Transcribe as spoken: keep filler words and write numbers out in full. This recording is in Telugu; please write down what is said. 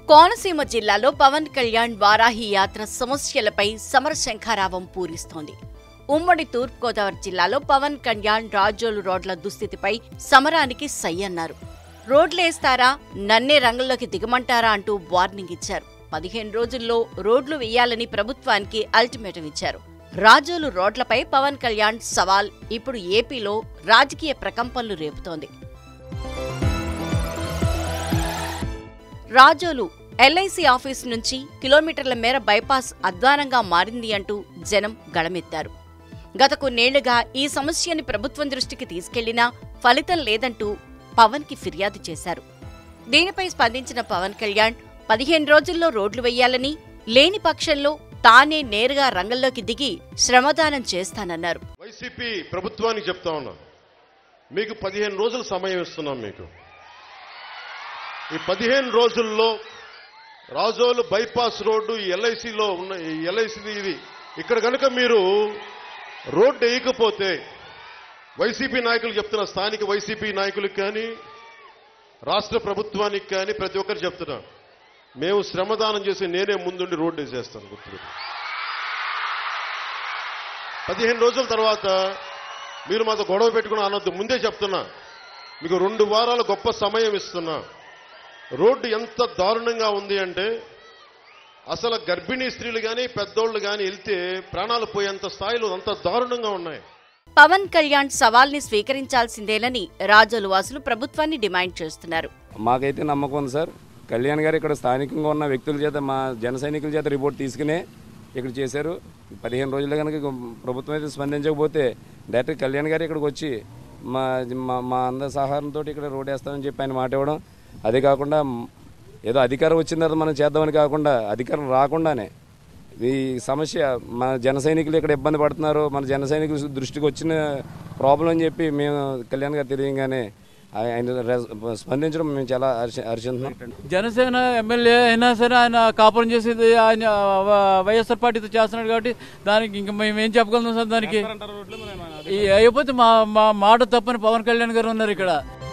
కోనసీమ జిల్లాలో పవన్ కళ్యాణ్ వారాహి యాత్ర సమస్యలపై సమరశంఖారావం పూరిస్తోంది. ఉమ్మడి తూర్పుగోదావరి జిల్లాలో పవన్ కళ్యాణ్ రాజోలు రోడ్ల దుస్థితిపై సమరానికి సై అన్నారు. రోడ్లేస్తారా, నన్నే రంగంలోకి దిగమంటారా అంటూ వార్నింగ్ ఇచ్చారు. పదిహేను రోజుల్లో రోడ్లు వేయాలని ప్రభుత్వానికి అల్టిమేటం ఇచ్చారు. రాజోలు రోడ్లపై పవన్ కళ్యాణ్ సవాల్ ఇప్పుడు ఏపీలో రాజకీయ ప్రకంపనలు రేపుతోంది. రాజోలు ఎల్ఐసి ఆఫీస్ నుంచి కిలోమీటర్ల మేర బైపాస్ అధ్వానంగా మారింది అంటూ జనం గళమెత్తారు. గత కొన్నేళ్లుగా ఈ సమస్యని ప్రభుత్వం దృష్టికి తీసుకెళ్లినా ఫలితం లేదంటూ పవన్ కి ఫిర్యాదు చేశారు. దీనిపై స్పందించిన పవన్ కళ్యాణ్ పదిహేను రోజుల్లో రోడ్లు వెయ్యాలని, లేని పక్షంలో తానే నేరుగా రంగంలోకి దిగి శ్రమదానం చేస్తానన్నారు. వైసీపీ ప్రభుత్వానికి చెప్తా ఉన్నా, మీకు పదిహేను రోజులు సమయం ఇస్తున్నాం. మీకు ఈ పదిహేను రోజుల్లో రాజోలు బైపాస్ రోడ్డు ఈ ఎల్ఐసిలో ఉన్న ఈ ఎల్ఐసి ఇది ఇక్కడ కనుక మీరు రోడ్డు వేయకపోతే వైసీపీ నాయకులు చెప్తున్నా, స్థానిక వైసీపీ నాయకులకు కానీ రాష్ట్ర ప్రభుత్వానికి కానీ ప్రతి ఒక్కరు చెప్తున్నా, మేము శ్రమదానం చేసి నేనే ముందుండి రోడ్డు వేసేస్తాను. గుర్తు పదిహేను రోజుల తర్వాత మీరు మాతో గొడవ పెట్టుకుని అనొద్దు. ముందే చెప్తున్నా, మీకు రెండు వారాల గొప్ప సమయం ఇస్తున్నా. రోడ్డు ఎంత దారుణంగా ఉంది అంటే అసలు గర్భిణీ స్త్రీలు కానీ పెద్దోళ్ళు కానీ వెళ్తే ప్రాణాలు పోయేంత స్థాయిలో అంత దారుణంగా ఉన్నాయి. పవన్ కళ్యాణ్ సవాల్ని స్వీకరించాల్సిందేనని రాజోలు వాసులు ప్రభుత్వాన్ని డిమాండ్ చేస్తున్నారు. మాకైతే నమ్మకం ఉంది సార్. కళ్యాణ్ గారు ఇక్కడ స్థానికంగా ఉన్న వ్యక్తుల చేత, మా జన సైనికుల చేత రిపోర్ట్ తీసుకునే ఇక్కడ చేశారు. పదిహేను రోజుల్లో కనుక ప్రభుత్వం అయితే స్పందించకపోతే డైరెక్ట్ కళ్యాణ్ గారు ఇక్కడికి వచ్చి మా మా అందరి సహాయంతో ఇక్కడ రోడ్ వేస్తామని చెప్పి ఆయన మాట ఇవ్వడం. అదే కాకుండా ఏదో అధికారం వచ్చిన తర్వాత మనం చేద్దామని కాకుండా అధికారం రాకుండానే ఈ సమస్య మన జన సైనికులు ఇక్కడ ఇబ్బంది పడుతున్నారు, మన జన సైనికుల దృష్టికి వచ్చిన ప్రాబ్లం అని చెప్పి మేము కళ్యాణ్ గారు తెలియగానే ఆయన స్పందించడం మేము చాలా హర్షిస్తున్నాం. జనసేన ఎమ్మెల్యే అయినా సరే ఆయన కాపురం చేసేది ఆయన వైఎస్ఆర్ పార్టీతో చేస్తున్నాడు కాబట్టి దానికి ఇంకా మేము ఏం చెప్పగలుగుతాం సార్. దానికి అయిపోతే మా మాట తప్పని పవన్ కళ్యాణ్ గారు ఉన్నారు ఇక్కడ.